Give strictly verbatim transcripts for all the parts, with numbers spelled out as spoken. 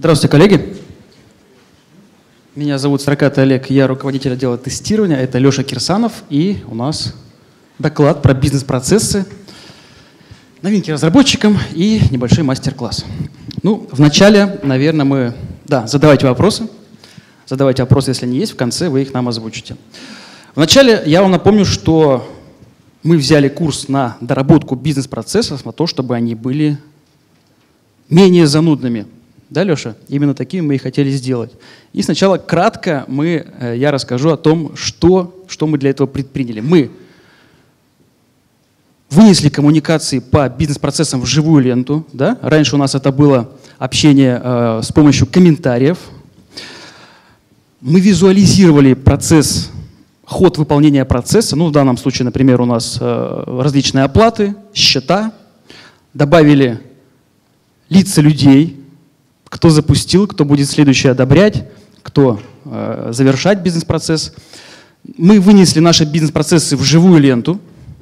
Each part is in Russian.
Здравствуйте, коллеги. Меня зовут Строкатый Олег, я руководитель отдела тестирования. Это Леша Кирсанов, и у нас доклад про бизнес-процессы, новинки разработчикам и небольшой мастер-класс. Ну, вначале, наверное, мы… Да, задавайте вопросы. Задавайте вопросы, если они есть, в конце вы их нам озвучите. Вначале я вам напомню, что мы взяли курс на доработку бизнес-процессов, на то, чтобы они были менее занудными. Да, Леша? Именно такими мы и хотели сделать. И сначала кратко мы, я расскажу о том, что, что мы для этого предприняли. Мы вынесли коммуникации по бизнес-процессам в живую ленту. Да? Раньше у нас это было общение э, с помощью комментариев. Мы визуализировали процесс, ход выполнения процесса. Ну, в данном случае, например, у нас э, различные оплаты, счета. Добавили лица людей, кто запустил, кто будет следующий одобрять, кто э, завершать бизнес-процесс. Мы вынесли наши бизнес-процессы в живую ленту,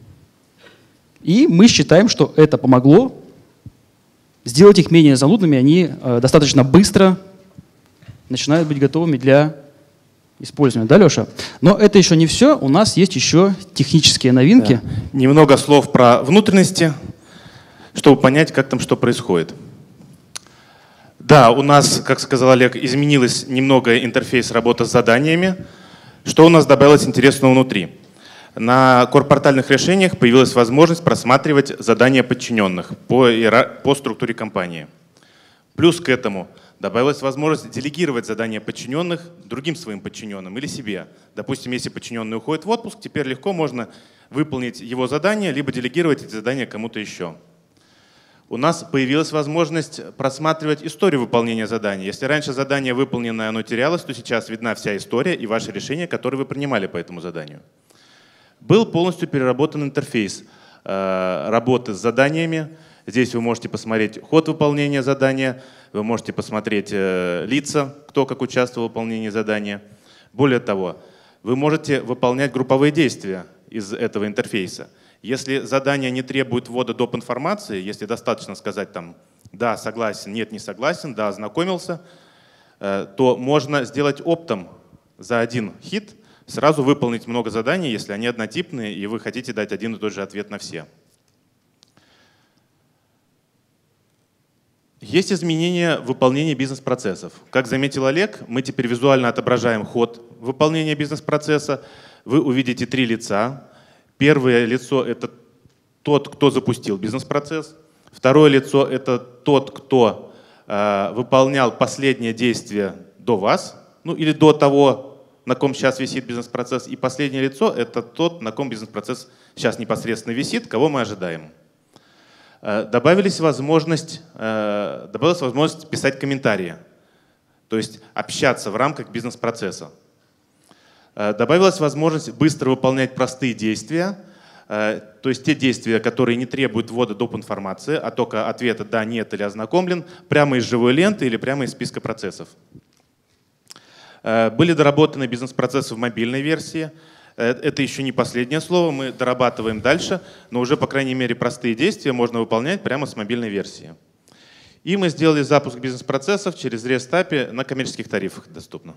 и мы считаем, что это помогло сделать их менее занудными, они э, достаточно быстро начинают быть готовыми для использования. Да, Леша? Но это еще не все, у нас есть еще технические новинки. Да. Немного слов про внутренности, чтобы понять, как там что происходит. Да, у нас, как сказал Олег, изменилось немного интерфейс работы с заданиями. Что у нас добавилось интересного внутри? На корпортальных решениях появилась возможность просматривать задания подчиненных по, по структуре компании. Плюс к этому добавилась возможность делегировать задания подчиненных другим своим подчиненным или себе. Допустим, если подчиненный уходит в отпуск, теперь легко можно выполнить его задание, либо делегировать эти задания кому-то еще. У нас появилась возможность просматривать историю выполнения задания. Если раньше задание выполненное, оно терялось, то сейчас видна вся история и ваши решения, которые вы принимали по этому заданию. Был полностью переработан интерфейс э, работы с заданиями. Здесь вы можете посмотреть ход выполнения задания, вы можете посмотреть э, лица, кто как участвовал в выполнении задания. Более того, вы можете выполнять групповые действия из этого интерфейса. Если задание не требует ввода доп. Информации, если достаточно сказать там «да, согласен», «нет, не согласен», «да, ознакомился», то можно сделать оптом за один хит сразу выполнить много заданий, если они однотипные, и вы хотите дать один и тот же ответ на все. Есть изменения в выполнении бизнес-процессов. Как заметил Олег, мы теперь визуально отображаем ход выполнения бизнес-процесса. Вы увидите три лица. Первое лицо — это тот, кто запустил бизнес-процесс. Второе лицо — это тот, кто э, выполнял последнее действие до вас, ну или до того, на ком сейчас висит бизнес-процесс. И последнее лицо — это тот, на ком бизнес-процесс сейчас непосредственно висит, кого мы ожидаем. Э, добавились возможность, э, добавилась возможность писать комментарии, то есть общаться в рамках бизнес-процесса. Добавилась возможность быстро выполнять простые действия, то есть те действия, которые не требуют ввода доп. Информации, а только ответа «да», «нет» или «ознакомлен», прямо из живой ленты или прямо из списка процессов. Были доработаны бизнес-процессы в мобильной версии. Это еще не последнее слово, мы дорабатываем дальше, но уже, по крайней мере, простые действия можно выполнять прямо с мобильной версии. И мы сделали запуск бизнес-процессов через REST эй пи ай на коммерческих тарифах доступно.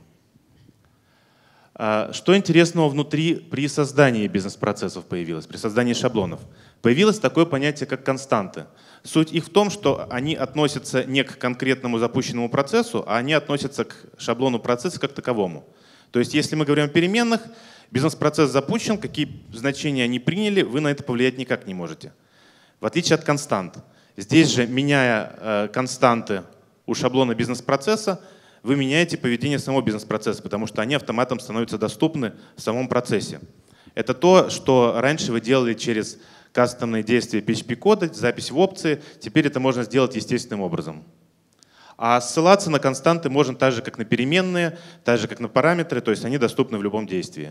Что интересного внутри при создании бизнес-процессов появилось, при создании шаблонов? Появилось такое понятие, как константы. Суть их в том, что они относятся не к конкретному запущенному процессу, а они относятся к шаблону процесса как таковому. То есть если мы говорим о переменных, бизнес-процесс запущен, какие значения они приняли, вы на это повлиять никак не можете. В отличие от констант. Здесь же, меняя э, константы у шаблона бизнес-процесса, вы меняете поведение самого бизнес-процесса, потому что они автоматом становятся доступны в самом процессе. Это то, что раньше вы делали через кастомные действия пи эйч пи-кода, запись в опции. Теперь это можно сделать естественным образом. А ссылаться на константы можно так же, как на переменные, так же, как на параметры, то есть они доступны в любом действии.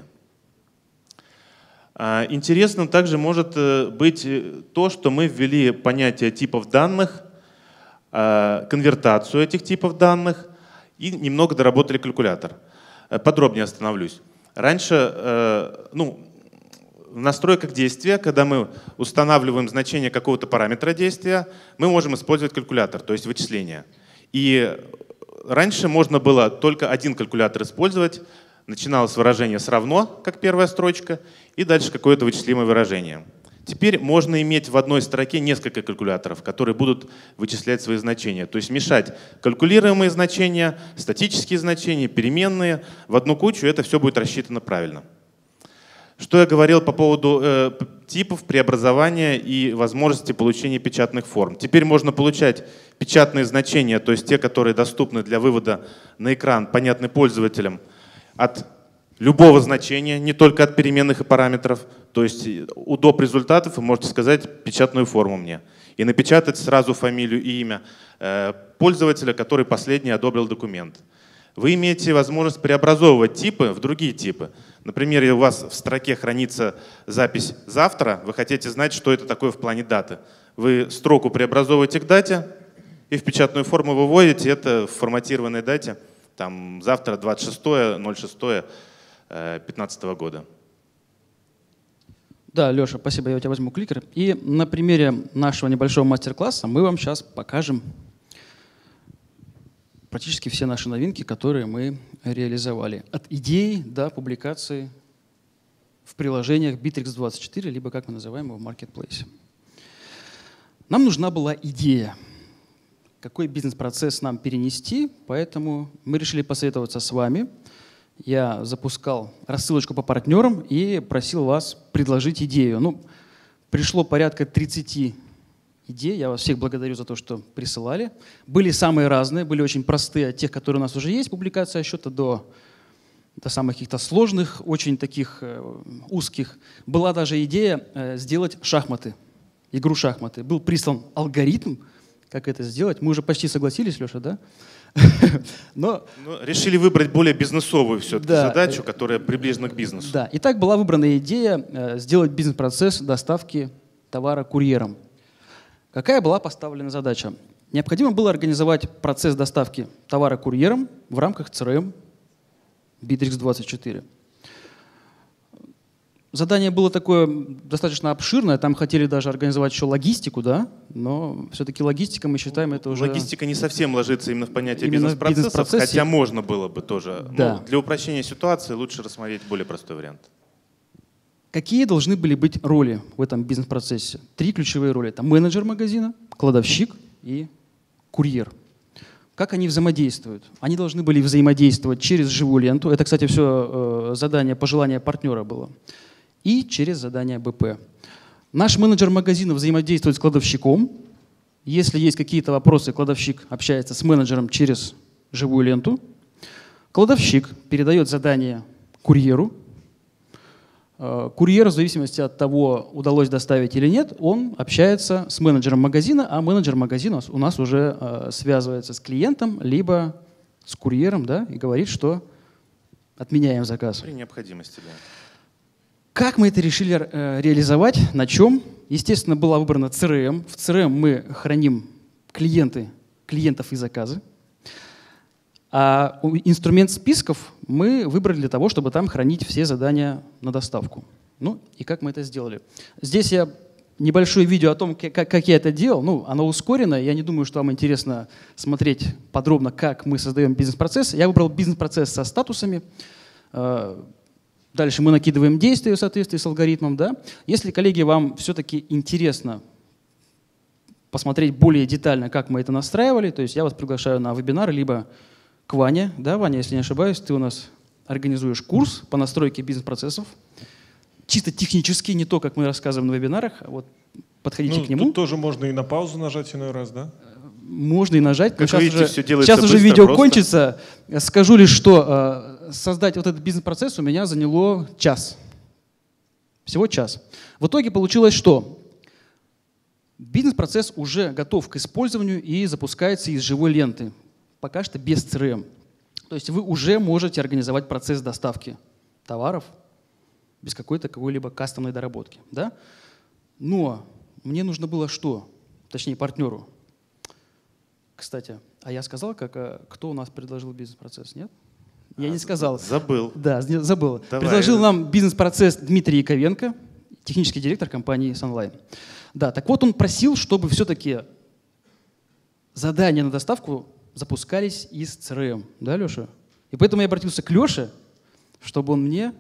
Интересным также может быть то, что мы ввели понятие типов данных, конвертацию этих типов данных, и немного доработали калькулятор. Подробнее остановлюсь. Раньше, ну, в настройках действия, когда мы устанавливаем значение какого-то параметра действия, мы можем использовать калькулятор, то есть вычисление. И раньше можно было только один калькулятор использовать. Начиналось с выражения «с равно», как первая строчка, и дальше какое-то вычислимое выражение. Теперь можно иметь в одной строке несколько калькуляторов, которые будут вычислять свои значения. То есть мешать калькулируемые значения, статические значения, переменные в одну кучу, это все будет рассчитано правильно. Что я говорил по поводу э, типов преобразования и возможности получения печатных форм. Теперь можно получать печатные значения, то есть те, которые доступны для вывода на экран, понятны пользователям, от любого значения, не только от переменных и параметров. То есть у доп. Результатов вы можете сказать печатную форму мне и напечатать сразу фамилию и имя э, пользователя, который последний одобрил документ. Вы имеете возможность преобразовывать типы в другие типы. Например, если у вас в строке хранится запись «завтра», вы хотите знать, что это такое в плане даты. Вы строку преобразовываете к дате и в печатную форму выводите это в форматированной дате. Там завтра двадцать шестое ноль шестое две тысячи пятнадцатого года. Да, Леша, спасибо, я у тебя возьму кликер. И на примере нашего небольшого мастер-класса мы вам сейчас покажем практически все наши новинки, которые мы реализовали. От идеи до публикации в приложениях Bittrex двадцать четыре, либо как мы называем его в маркетплейсе. Нам нужна была идея, какой бизнес-процесс нам перенести, поэтому мы решили посоветоваться с вами. Я запускал рассылочку по партнерам и просил вас предложить идею. Ну, пришло порядка тридцати идей. Я вас всех благодарю за то, что присылали. Были самые разные, были очень простые, от тех, которые у нас уже есть, публикация счета, до, до самых каких-то сложных, очень таких э, узких. Была даже идея э, сделать шахматы, игру шахматы. Был прислан алгоритм, как это сделать. Мы уже почти согласились, Леша, да? Но, Но решили выбрать более бизнесовую все-таки да, задачу, которая приближена к бизнесу. Да, и так была выбрана идея э, сделать бизнес-процесс доставки товара курьером. Какая была поставлена задача? Необходимо было организовать процесс доставки товара курьером в рамках си эр эм Bittrex двадцать четыре. Задание было такое достаточно обширное, там хотели даже организовать еще логистику, да, но все-таки логистика, мы считаем, это уже… Логистика не совсем ложится именно в понятие бизнес-процессов, бизнес хотя можно было бы тоже. Да. Ну, для упрощения ситуации лучше рассмотреть более простой вариант. Какие должны были быть роли в этом бизнес-процессе? Три ключевые роли. Это менеджер магазина, кладовщик и курьер. Как они взаимодействуют? Они должны были взаимодействовать через живую ленту. Это, кстати, все э, задание, пожелание партнера было. И через задание бэ пэ. Наш менеджер магазина взаимодействует с кладовщиком. Если есть какие-то вопросы, кладовщик общается с менеджером через живую ленту. Кладовщик передает задание курьеру. Курьер, в зависимости от того, удалось доставить или нет, он общается с менеджером магазина, а менеджер магазина у нас уже э, связывается с клиентом, либо с курьером, да, и говорит, что отменяем заказ. При необходимости, да. Как мы это решили э, реализовать? На чем? Естественно, была выбрана си эр эм. В си эр эм мы храним клиенты, клиентов и заказы. А инструмент списков мы выбрали для того, чтобы там хранить все задания на доставку. Ну и как мы это сделали? Здесь я небольшое видео о том, как, как я это делал. Ну, оно ускорено. Я не думаю, что вам интересно смотреть подробно, как мы создаем бизнес-процесс. Я выбрал бизнес-процесс со статусами. Дальше мы накидываем действия в соответствии с алгоритмом. Да? Если, коллеги, вам все-таки интересно посмотреть более детально, как мы это настраивали, то есть я вас приглашаю на вебинар, либо к Ване. Да, Ваня, если не ошибаюсь, ты у нас организуешь курс по настройке бизнес-процессов. Чисто технически, не то, как мы рассказываем на вебинарах. А вот подходите ну, к нему. Тут тоже можно и на паузу нажать иной раз, да? Можно и нажать. Как сейчас видите, уже, все делается сейчас уже быстро, видео просто. кончится. Скажу лишь, что э, создать вот этот бизнес-процесс у меня заняло час. Всего час. В итоге получилось, что бизнес-процесс уже готов к использованию и запускается из живой ленты. Пока что без си эр эм. То есть вы уже можете организовать процесс доставки товаров без какой-то какой-либо кастомной доработки. Да? Но мне нужно было что? Точнее, партнеру. Кстати, а я сказал, как, кто у нас предложил бизнес-процесс, нет? Я а, не сказал. Забыл. Да, забыл. Давай. Предложил нам бизнес-процесс Дмитрий Яковенко, технический директор компании Sunline. Да, так вот он просил, чтобы все-таки задание на доставку запускались из си эр эм. Да, Леша? И поэтому я обратился к Леше, чтобы он мне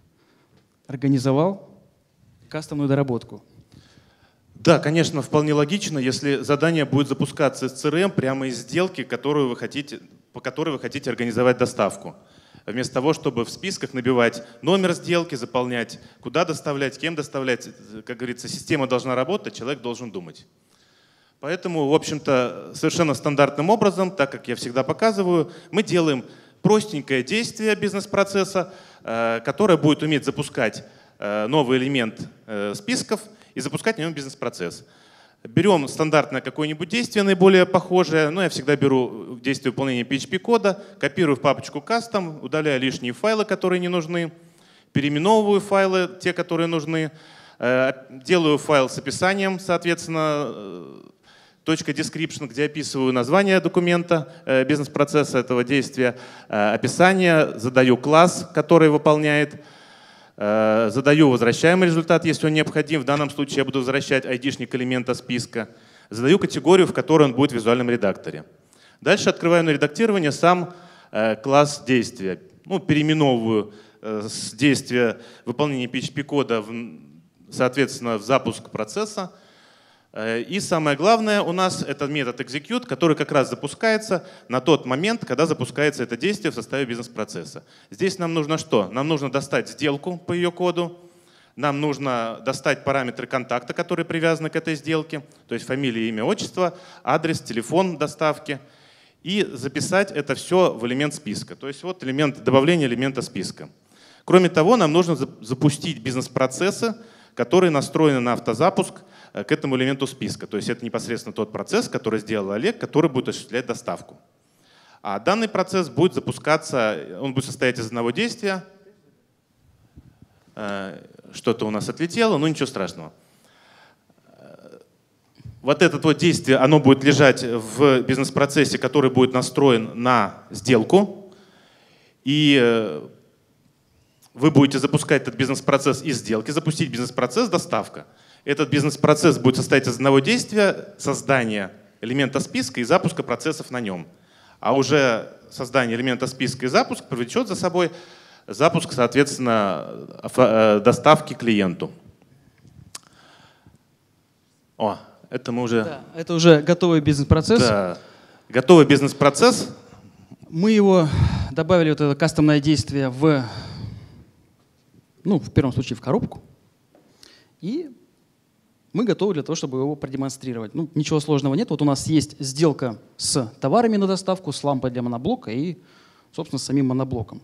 организовал кастомную доработку. Да, конечно, вполне логично, если задание будет запускаться из си эр эм прямо из сделки, которую вы хотите, по которой вы хотите организовать доставку. Вместо того, чтобы в списках набивать номер сделки, заполнять, куда доставлять, кем доставлять. Как говорится, система должна работать, человек должен думать. Поэтому, в общем-то, совершенно стандартным образом, так как я всегда показываю, мы делаем простенькое действие бизнес-процесса, которое будет уметь запускать новый элемент списков и запускать на нем бизнес-процесс. Берем стандартное какое-нибудь действие, наиболее похожее. Ну, я всегда беру действие выполнения пи эйч пи-кода, копирую в папочку Custom, удаляю лишние файлы, которые не нужны, переименовываю файлы, те, которые нужны, делаю файл с описанием, соответственно, точка description, где описываю название документа, бизнес-процесса этого действия, описание, задаю класс, который выполняет, задаю возвращаемый результат, если он необходим. В данном случае я буду возвращать айдишник элемента списка. Задаю категорию, в которой он будет в визуальном редакторе. Дальше открываю на редактирование сам класс действия. Ну, переименовываю с действия выполнения пи эйч пи-кода, соответственно, в запуск процесса. И самое главное у нас это метод execute, который как раз запускается на тот момент, когда запускается это действие в составе бизнес-процесса. Здесь нам нужно что? Нам нужно достать сделку по ее коду, нам нужно достать параметры контакта, которые привязаны к этой сделке, то есть фамилия, имя, отчество, адрес, телефон доставки, и записать это все в элемент списка. То есть вот элемент добавления элемента списка. Кроме того, нам нужно запустить бизнес-процессы, которые настроены на автозапуск к этому элементу списка. То есть это непосредственно тот процесс, который сделал Олег, который будет осуществлять доставку. А данный процесс будет запускаться, он будет состоять из одного действия. Что-то у нас отлетело, но ничего страшного. Вот это вот действие, оно будет лежать в бизнес-процессе, который будет настроен на сделку. И вы будете запускать этот бизнес-процесс из сделки, запустить бизнес-процесс доставка. Этот бизнес-процесс будет состоять из одного действия, создания элемента списка и запуска процессов на нем. А уже создание элемента списка и запуск повлечет за собой запуск, соответственно, доставки клиенту. О, это мы уже… Да, это уже готовый бизнес-процесс. Да, готовый бизнес-процесс. Мы его добавили, вот это кастомное действие, в, ну, в первом случае в коробку. И мы готовы для того, чтобы его продемонстрировать. Ну, ничего сложного нет. Вот у нас есть сделка с товарами на доставку, с лампой для моноблока и, собственно, с самим моноблоком.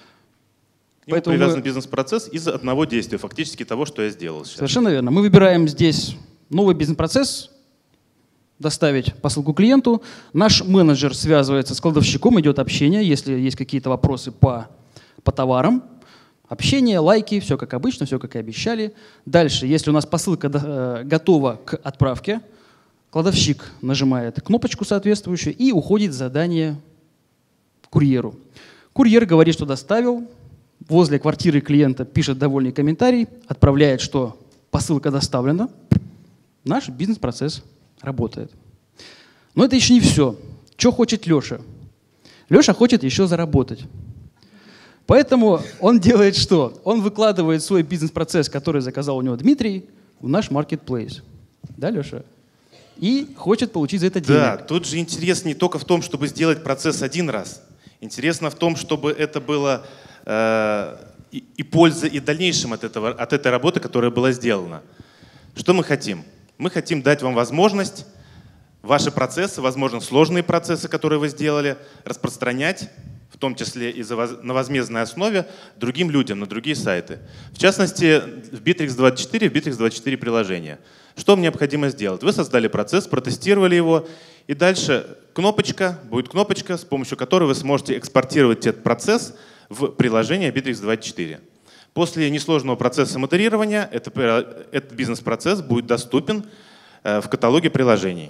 К нему привязан мы… бизнес-процесс из одного действия, фактически того, что я сделал сейчас. Совершенно верно. Мы выбираем здесь новый бизнес-процесс, доставить посылку клиенту. Наш менеджер связывается с кладовщиком, идет общение, если есть какие-то вопросы по, по товарам. Общение, лайки, все как обычно, все как и обещали. Дальше, если у нас посылка э, готова к отправке, кладовщик нажимает кнопочку соответствующую и уходит задание курьеру. Курьер говорит, что доставил, возле квартиры клиента пишет довольный комментарий, отправляет, что посылка доставлена. Наш бизнес-процесс работает. Но это еще не все. Что хочет Леша? Леша хочет еще заработать. Поэтому он делает что? Он выкладывает свой бизнес-процесс, который заказал у него Дмитрий, в наш маркетплейс. Да, Леша? И хочет получить за это денег. Да, тут же интерес не только в том, чтобы сделать процесс один раз. Интересно в том, чтобы это было э, и, и польза и дальнейшем от, этого, от этой работы, которая была сделана. Что мы хотим? Мы хотим дать вам возможность ваши процессы, возможно, сложные процессы, которые вы сделали, распространять, в том числе и на возмездной основе, другим людям, на другие сайты. В частности, в Bittrex двадцать четыре, в Bittrex двадцать четыре приложение. Что вам необходимо сделать? Вы создали процесс, протестировали его, и дальше кнопочка, будет кнопочка, с помощью которой вы сможете экспортировать этот процесс в приложение Bittrex двадцать четыре. После несложного процесса модерирования этот бизнес-процесс будет доступен в каталоге приложений.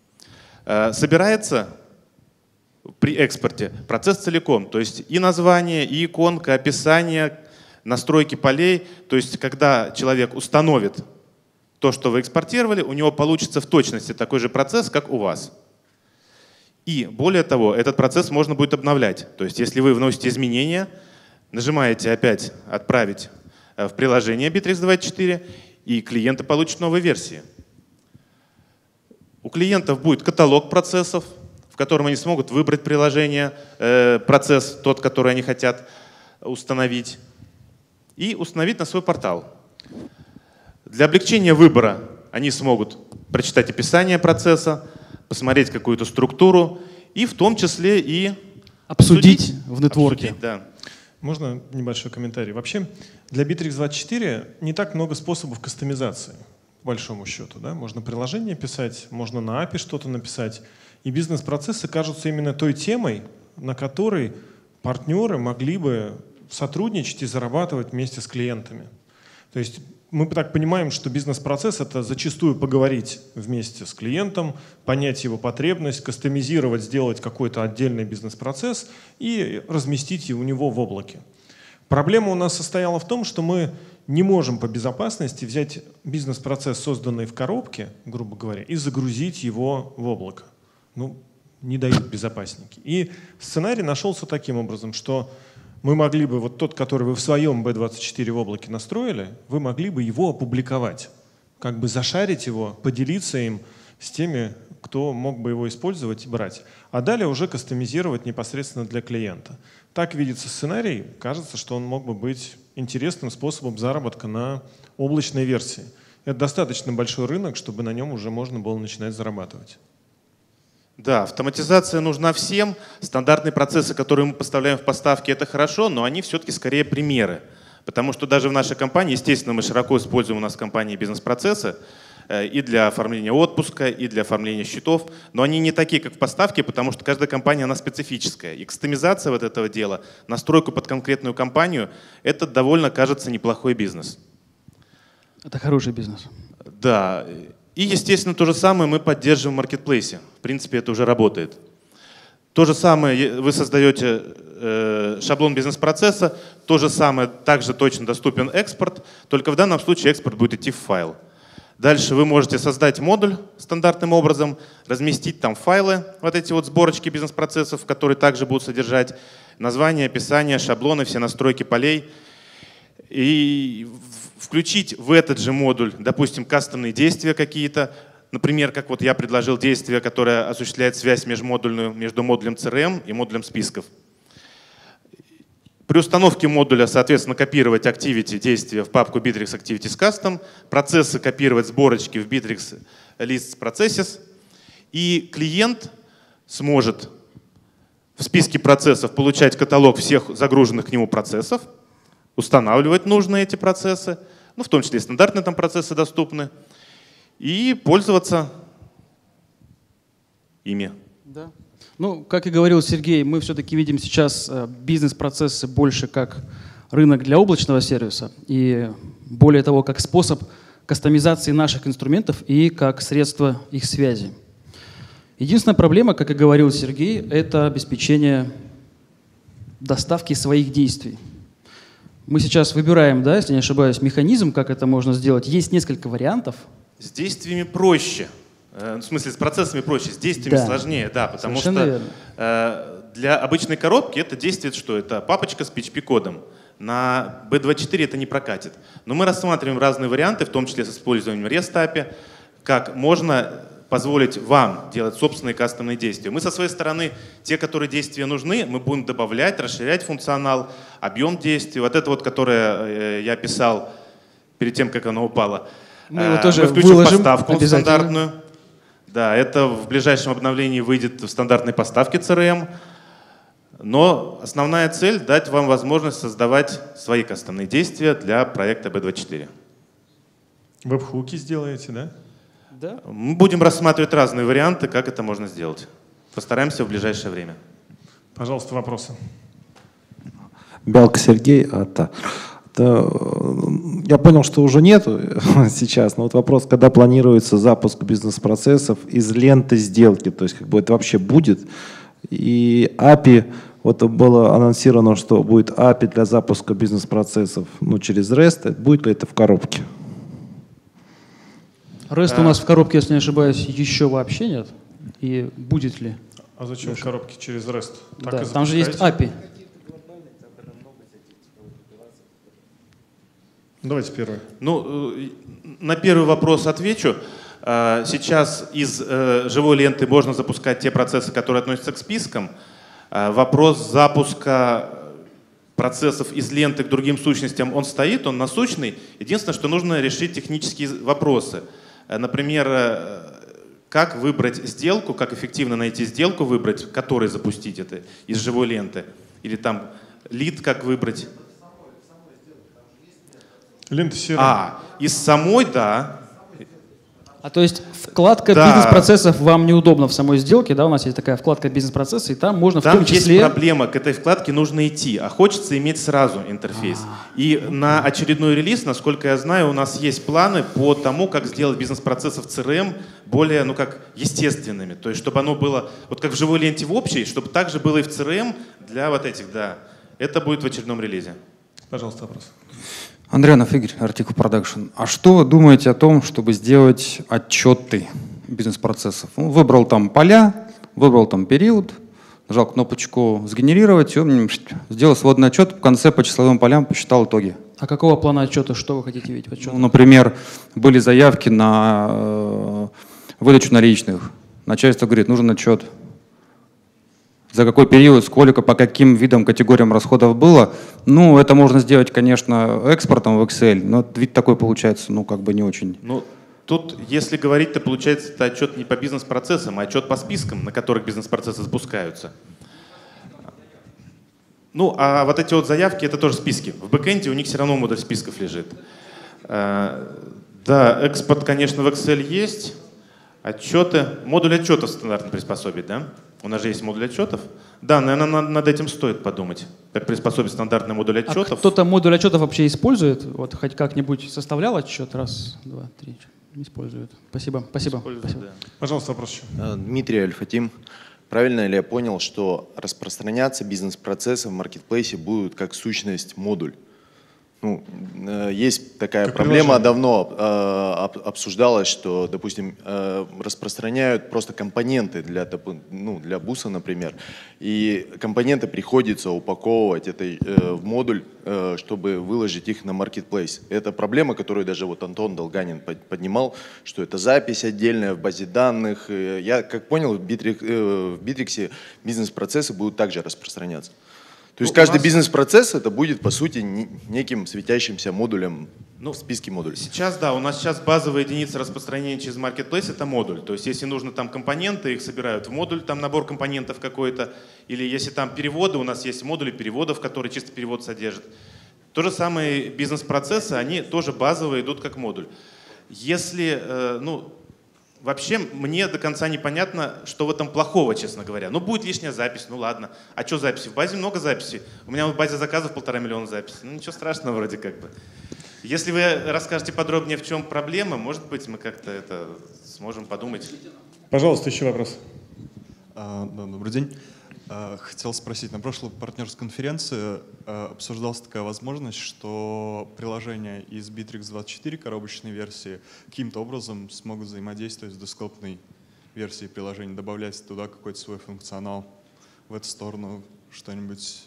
Собирается при экспорте процесс целиком, то есть и название, и иконка, описание, настройки полей. То есть когда человек установит то, что вы экспортировали, у него получится в точности такой же процесс, как у вас. И более того, этот процесс можно будет обновлять. То есть если вы вносите изменения, нажимаете опять «Отправить» в приложение Bittrex двадцать четыре, и клиенты получат новые версии. У клиентов будет каталог процессов, в котором они смогут выбрать приложение, э, процесс, тот, который они хотят установить, и установить на свой портал. Для облегчения выбора они смогут прочитать описание процесса, посмотреть какую-то структуру и в том числе и обсудить, обсудить в нетворке. Обсудить, да. Можно небольшой комментарий? Вообще для Bittrex двадцать четыре не так много способов кастомизации, по большому счету. Да? Можно приложение писать, можно на эй пи ай что-то написать. И бизнес-процессы кажутся именно той темой, на которой партнеры могли бы сотрудничать и зарабатывать вместе с клиентами. То есть мы так понимаем, что бизнес-процесс — это зачастую поговорить вместе с клиентом, понять его потребность, кастомизировать, сделать какой-то отдельный бизнес-процесс и разместить его у него в облаке. Проблема у нас состояла в том, что мы не можем по безопасности взять бизнес-процесс, созданный в коробке, грубо говоря, и загрузить его в облако. Ну, не дают безопасники. И сценарий нашелся таким образом, что мы могли бы, вот тот, который вы в своем би двадцать четыре в облаке настроили, вы могли бы его опубликовать, как бы зашарить его, поделиться им с теми, кто мог бы его использовать и брать. А далее уже кастомизировать непосредственно для клиента. Так видится сценарий, кажется, что он мог бы быть интересным способом заработка на облачной версии. Это достаточно большой рынок, чтобы на нем уже можно было начинать зарабатывать. Да, автоматизация нужна всем. Стандартные процессы, которые мы поставляем в поставке, это хорошо, но они все-таки скорее примеры. Потому что даже в нашей компании, естественно, мы широко используем у нас в компании бизнес-процессы и для оформления отпуска, и для оформления счетов, но они не такие, как в поставке, потому что каждая компания, она специфическая. И кастомизация вот этого дела, настройку под конкретную компанию, это довольно, кажется, неплохой бизнес. Это хороший бизнес. Да. И, естественно, то же самое мы поддерживаем в маркетплейсе. В принципе, это уже работает. То же самое вы создаете э, шаблон бизнес-процесса, то же самое, также точно доступен экспорт, только в данном случае экспорт будет идти в файл. Дальше вы можете создать модуль стандартным образом, разместить там файлы, вот эти вот сборочки бизнес-процессов, которые также будут содержать название, описание, шаблоны, все настройки полей. И включить в этот же модуль, допустим, кастомные действия какие-то, например, как вот я предложил действие, которое осуществляет связь межмодульную между модулем си эр эм и модулем списков. При установке модуля, соответственно, копировать Activity действия в папку Bittrex Activities Custom, процессы копировать сборочки в Bittrex Lists Processes, и клиент сможет в списке процессов получать каталог всех загруженных к нему процессов, устанавливать нужные эти процессы, ну, в том числе и стандартные там процессы доступны, и пользоваться ими. Да. Ну, как и говорил Сергей, мы все-таки видим сейчас бизнес-процессы больше как рынок для облачного сервиса и, более того, как способ кастомизации наших инструментов и как средство их связи. Единственная проблема, как и говорил Сергей, это обеспечение доставки своих действий. Мы сейчас выбираем, да, если не ошибаюсь, механизм, как это можно сделать. Есть несколько вариантов. С действиями проще. В смысле, с процессами проще, с действиями да. сложнее, да, потому Совершенно что верно. Для обычной коробки это действие что? Это папочка с пи эйч пи-кодом. На би двадцать четыре это не прокатит. Но мы рассматриваем разные варианты, в том числе с использованием REST эй пи ай, как можно позволить вам делать собственные кастомные действия. Мы со своей стороны, те, которые действия нужны, мы будем добавлять, расширять функционал, объем действий. Вот это вот, которое я писал перед тем, как оно упало. Мы его тоже мы включим выложим поставку стандартную. Да, это в ближайшем обновлении выйдет в стандартной поставке си эр эм. Но основная цель — дать вам возможность создавать свои кастомные действия для проекта би двадцать четыре. Веб-хуки сделаете, да? Да. Мы будем рассматривать разные варианты, как это можно сделать. Постараемся в ближайшее время. Пожалуйста, вопросы. Бялка Сергей. Это, это, я понял, что уже нету сейчас, но вот вопрос, когда планируется запуск бизнес-процессов из ленты сделки, то есть как бы это вообще будет? И эй пи ай, вот было анонсировано, что будет эй пи ай для запуска бизнес-процессов ну, через REST, будет ли это в коробке? REST у нас в коробке, если не ошибаюсь, еще вообще нет. И будет ли? А зачем Леша. коробки через REST? Так Да, и там же есть запускаете? эй пи ай. Давайте первый. Ну, э, на первый вопрос отвечу. Э, Сейчас из э, живой ленты можно запускать те процессы, которые относятся к спискам. Э, Вопрос запуска процессов из ленты к другим сущностям, он стоит, он насущный. Единственное, что нужно решить технические вопросы. Э, Например, э, как выбрать сделку, как эффективно найти сделку, выбрать, которой запустить это из живой ленты. Или там лид как выбрать. Лента серая. А, из самой, да. А то есть вкладка Да. бизнес-процессов вам неудобно в самой сделке, да, у нас есть такая вкладка бизнес-процессы, и там можно Там в том числе... есть проблема, к этой вкладке нужно идти, а хочется иметь сразу интерфейс. И на очередной релиз, насколько я знаю, у нас есть планы по тому, как сделать бизнес-процессы в си эр эм более, ну как, естественными. То есть, чтобы оно было, вот как в живой ленте в общей, чтобы также было и в си эр эм для вот этих, да. Это будет в очередном релизе. Пожалуйста, вопрос. Андрианов Игорь, Article Production. А что вы думаете о том, чтобы сделать отчеты бизнес-процессов? Ну, выбрал там поля, выбрал там период, нажал кнопочку «Сгенерировать», и он сделал сводный отчет, в конце по числовым полям посчитал итоги. А какого плана отчета, что вы хотите видеть в отчете? Ну, например, были заявки на э, выдачу наличных. Начальство говорит, нужен отчет. За какой период, сколько, по каким видам, категориям расходов было. Ну, это можно сделать, конечно, экспортом в Excel, но вид такой получается, ну, как бы не очень. Ну, тут, если говорить, то получается, это отчет не по бизнес-процессам, а отчет по спискам, на которых бизнес-процессы запускаются. Ну, а вот эти вот заявки, это тоже списки. В бэкэнде у них все равно модуль списков лежит. Да, экспорт, конечно, в Excel есть. Отчеты. Модуль отчетов стандартно приспособить, да? У нас же есть модуль отчетов. Да, наверное, над этим стоит подумать. Как приспособить стандартный модуль отчетов. А кто-то модуль отчетов вообще использует? Вот хоть как-нибудь составлял отчет? Раз, два, три. Использует. Спасибо. Спасибо. Использует, Спасибо. да. Пожалуйста, вопрос еще. Дмитрий Альфатим. Правильно ли я понял, что распространяться бизнес-процессы в маркетплейсе будут как сущность модуль? Ну, э, есть такая Как проблема, приложение. давно э, об- обсуждалась, что, допустим, э, распространяют просто компоненты для, топ- ну, для буса, например, и компоненты приходится упаковывать это, э, в модуль, э, чтобы выложить их на маркетплейс. Это проблема, которую даже вот Антон Долганин под- поднимал, что это запись отдельная в базе данных. Э, Я, как понял, в Битрик- э, в Битриксе бизнес-процессы будут также распространяться. То есть Ну, у каждый нас- бизнес-процесс это будет, по сути, не- неким светящимся модулем Ну, в списке модулей. Сейчас, да, у нас сейчас базовая единица распространения через Marketplace — это модуль. То есть если нужно там компоненты, их собирают в модуль, там набор компонентов какой-то. Или если там переводы, у нас есть модули переводов, которые чисто перевод содержат. То же самое бизнес-процессы, они тоже базовые идут как модуль. Если, э, ну, вообще мне до конца непонятно, что в этом плохого, честно говоря. Ну, будет лишняя запись, ну ладно. А что записи? В базе много записей. У меня в базе заказов полтора миллиона записей. Ну, ничего страшного вроде как бы. Если вы расскажете подробнее, в чем проблема, может быть, мы как-то это сможем подумать. Пожалуйста, еще вопрос. А, да, добрый день. А, Хотел спросить, на прошлой партнерской конференции а, обсуждалась такая возможность, что приложения из Bittrex двадцать четыре коробочной версии каким-то образом смогут взаимодействовать с десктопной версией приложения, добавлять туда какой-то свой функционал. В эту сторону что-нибудь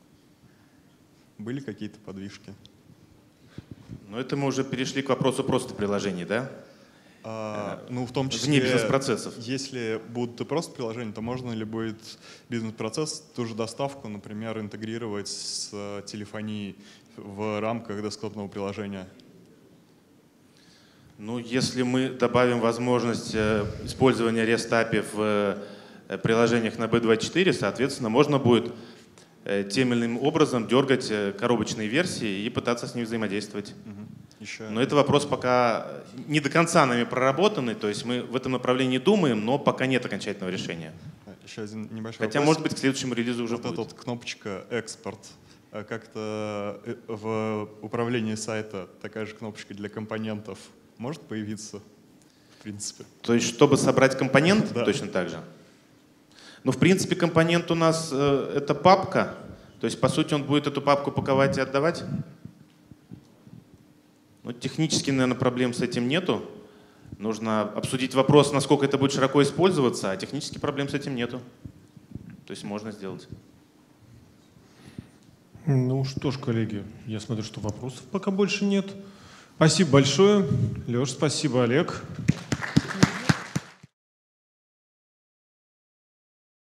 были какие-то подвижки? Но это мы уже перешли к вопросу просто приложений, да? А, ну, в том числе, Вне бизнес-процессов. Если будут и просто приложения, то можно ли будет бизнес-процесс, ту же доставку, например, интегрировать с э, телефонией в рамках десктопного приложения? Ну, если мы добавим возможность э, использования REST эй пи ай в э, приложениях на би двадцать четыре, соответственно, можно будет э, тем или иным образом дергать э, коробочные версии и пытаться с ними взаимодействовать. Угу. Еще... Но это вопрос пока не до конца нами проработанный, то есть мы в этом направлении думаем, но пока нет окончательного решения. Еще один небольшой Хотя, вопрос. может быть, к следующему релизу уже вот будет. эта вот кнопочка «Экспорт». Как-то в управлении сайта такая же кнопочка для компонентов может появиться, в принципе? То есть, чтобы собрать компонент, Да. точно так же? Ну, в принципе, компонент у нас э, это папка, то есть, по сути, он будет эту папку паковать и отдавать. Ну, технически, наверное, проблем с этим нету. Нужно обсудить вопрос, насколько это будет широко использоваться, а технически проблем с этим нету. То есть можно сделать. Ну что ж, коллеги, я смотрю, что вопросов пока больше нет. Спасибо большое. Леш, спасибо, Олег.